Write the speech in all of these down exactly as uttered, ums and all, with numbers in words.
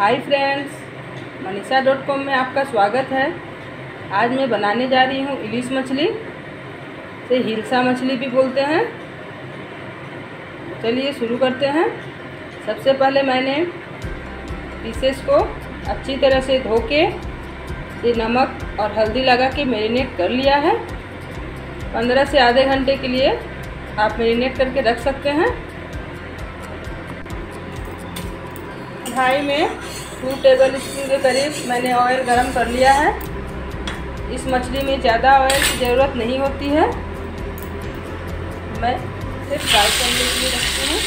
हाय friends, Manisha dot com में आपका स्वागत है। आज मैं बनाने जा रही हूँ इलिश मछली, से हिल्सा मछली भी बोलते हैं। चलिए शुरू करते हैं। सबसे पहले मैंने पीसेस को अच्छी तरह से धो के ये नमक और हल्दी लगा के मैरिनेट कर लिया है। पंद्रह से आधे घंटे के लिए आप मैरिनेट करके रख सकते हैं। कढ़ाई में टू टेबल स्पून के करीब मैंने ऑयल गरम कर लिया है। इस मछली में ज़्यादा ऑयल की ज़रूरत नहीं होती है। मैं सिर्फ फ्राई करने के लिए रखती हूँ।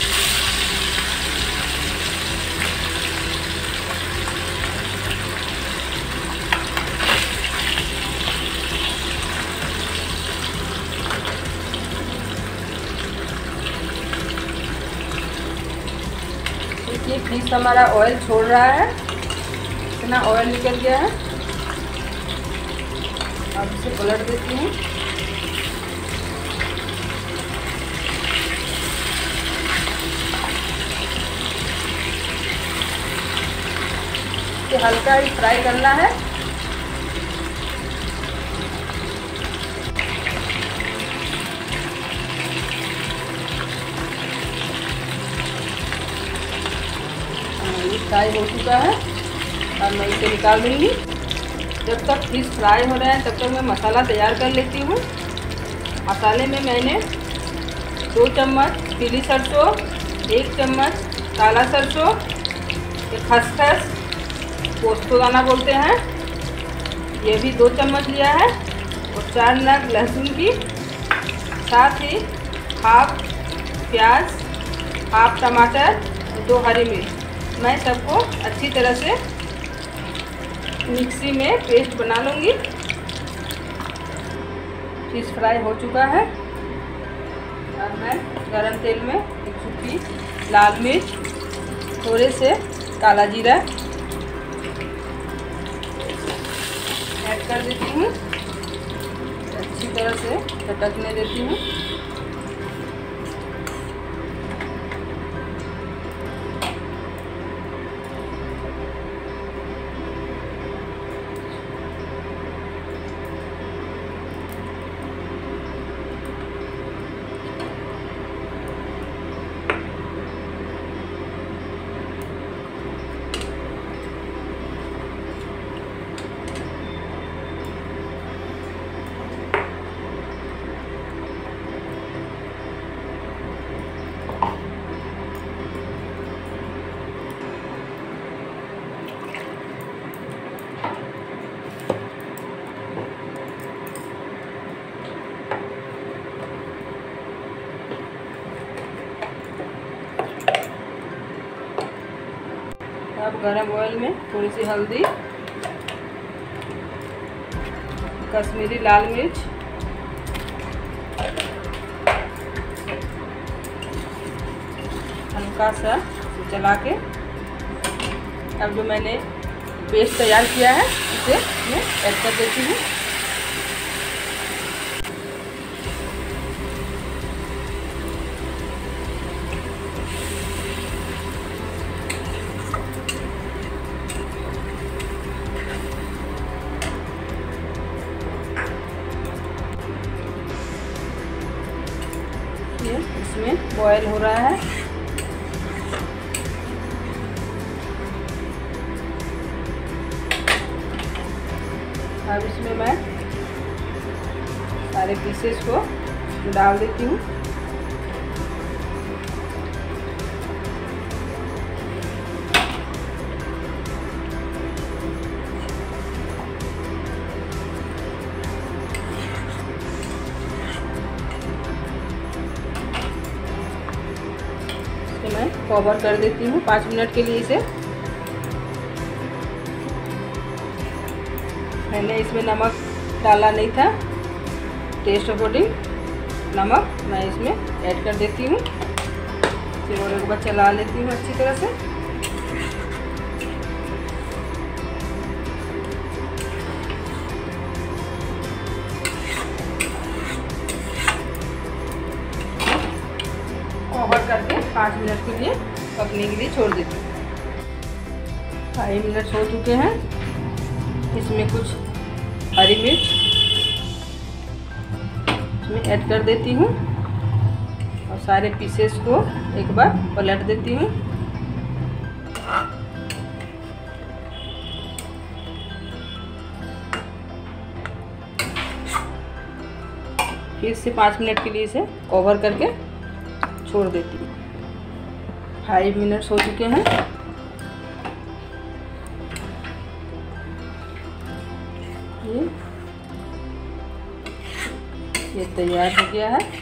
ये फिश हमारा ऑयल छोड़ रहा है, इतना ऑयल निकल गया है। अब इसे पलट देती हूँ। इसे हल्का ही फ्राई करना है। फ्राई हो चुका है और मैं इसे निकाल दूँगी। जब तक फिश फ्राई हो रहा है तब तक मैं मसाला तैयार कर लेती हूँ। मसाले में मैंने दो चम्मच पीली सरसों, एक चम्मच काला सरसों, एक खसखस पोस्तो दाना बोलते हैं, ये भी दो चम्मच लिया है, और चार नग लहसुन की, साथ ही हाफ प्याज, हाफ टमाटर और दो हरी मिर्च। मैं सबको अच्छी तरह से मिक्सी में पेस्ट बना लूँगी। फिश फ्राई हो चुका है और मैं गरम तेल में एक सूखी लाल मिर्च, थोड़े से काला जीरा ऐड कर देती हूँ। अच्छी तरह से चटकने देती हूँ। अब गरम ऑयल में थोड़ी सी हल्दी, कश्मीरी लाल मिर्च, हल्का सा चला के अब जो मैंने पेस्ट तैयार किया है इसे मैं ऐड कर देती हूँ। इसमें बॉयल हो रहा है। अब इसमें मैं सारे पीसेस को डाल देती हूँ। मैं कवर कर देती हूँ पाँच मिनट के लिए इसे। मैंने इसमें नमक डाला नहीं था, टेस्ट अकॉर्डिंग नमक मैं इसमें ऐड कर देती हूँ। फिर और एक बार चला लेती हूँ अच्छी तरह से। कवर करके पाँच मिनट के लिए पकने के लिए छोड़ देती हूँ। फाइव मिनट्स हो चुके हैं। इसमें कुछ हरी मिर्च इसमें ऐड कर देती हूँ और सारे पीसेस को एक बार पलट देती हूँ। फिर से पाँच मिनट के लिए इसे कवर करके छोड़ देती हूँ। फाइव मिनट्स हो चुके हैं। ये ये तैयार हो गया है।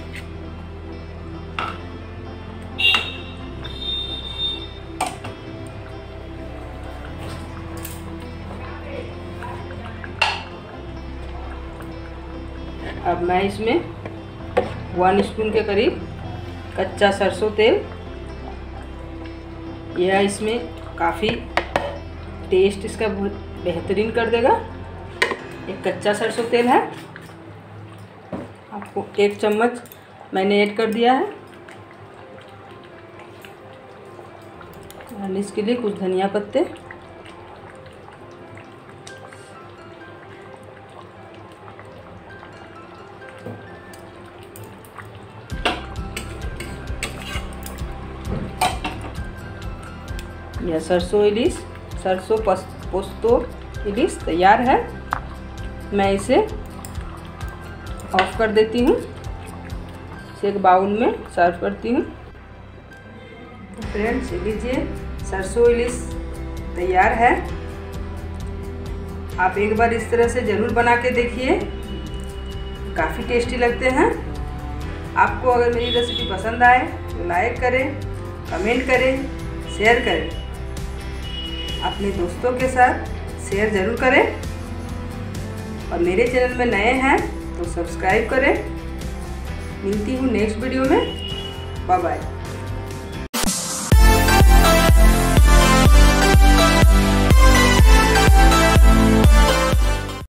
अब मैं इसमें वन स्पून के करीब कच्चा सरसों तेल, यह इसमें काफ़ी टेस्ट इसका बहुत बेहतरीन कर देगा। एक कच्चा सरसों तेल है, आपको एक चम्मच मैंने ऐड कर दिया है। और इसके लिए कुछ धनिया पत्ते, यह सरसों इलिश सरसों पोस्तो इलिश तैयार है। मैं इसे ऑफ कर देती हूँ, इसे एक बाउल में सर्व करती हूँ। फ्रेंड्स, लीजिए सरसों इलिश तैयार है। आप एक बार इस तरह से ज़रूर बना के देखिए, काफ़ी टेस्टी लगते हैं। आपको अगर मेरी रेसिपी पसंद आए तो लाइक करें, कमेंट करें, शेयर करें, अपने दोस्तों के साथ शेयर ज़रूर करें। और मेरे चैनल में नए हैं तो सब्सक्राइब करें। मिलती हूँ नेक्स्ट वीडियो में। Bye bye.